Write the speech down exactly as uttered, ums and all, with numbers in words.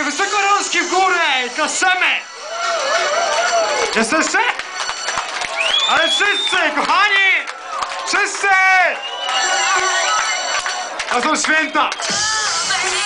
wysoko rączki w górę! Klaszczemy! Jesteście? Ale wszyscy, kochani! Wszyscy! To są święta!